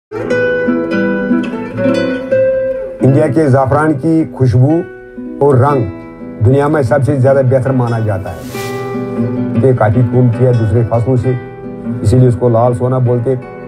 India के ज़ाफ़रान की खुशबू और रंग दुनिया में सबसे ज़्यादा बेहतर माना जाता है। ये काफ़ी कीमती है दूसरे फसलों से, इसीलिए उसको लाल सोना बोलते।